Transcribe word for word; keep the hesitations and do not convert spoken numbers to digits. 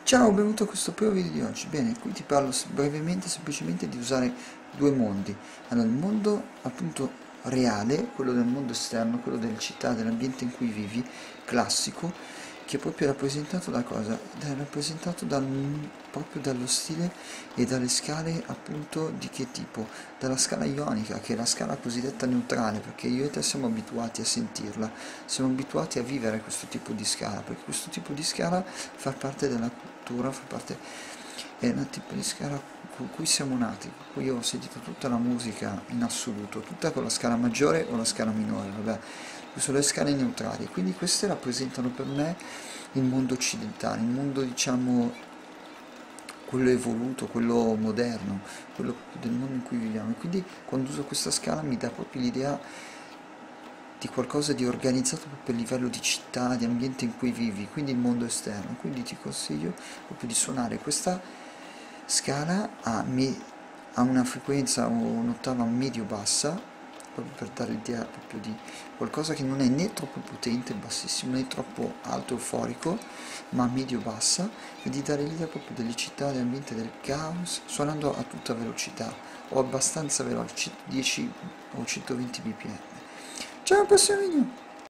Ciao, benvenuto a questo primo video di oggi. Bene, qui ti parlo s- brevemente, semplicemente di usare due mondi. Allora, il mondo appunto reale, quello del mondo esterno, quello delle città, dell'ambiente in cui vivi, classico, che è proprio rappresentato da cosa? È rappresentato dal, proprio dallo stile e dalle scale appunto di che tipo? Dalla scala ionica, che è la scala cosiddetta neutrale, perché io e te siamo abituati a sentirla, siamo abituati a vivere questo tipo di scala, perché questo tipo di scala fa parte della cultura, fa parte, è un tipo di scala con cui siamo nati, con cui io ho sentito tutta la musica in assoluto, tutta con la scala maggiore o la scala minore, vabbè, sono le scale neutrali, quindi queste rappresentano per me il mondo occidentale, il mondo diciamo quello evoluto, quello moderno, quello del mondo in cui viviamo. E quindi quando uso questa scala mi dà proprio l'idea di qualcosa di organizzato proprio a livello di città, di ambiente in cui vivi, quindi il mondo esterno. Quindi ti consiglio proprio di suonare questa scala a, me- a una frequenza o un'ottava medio-bassa, proprio per dare l'idea proprio di qualcosa che non è né troppo potente, bassissimo, né troppo alto, euforico, ma medio-bassa, e di dare l'idea proprio delle città, dell'ambiente, del caos, suonando a tutta velocità o abbastanza veloce, dieci o centoventi bpm. Ciao, al prossimo video!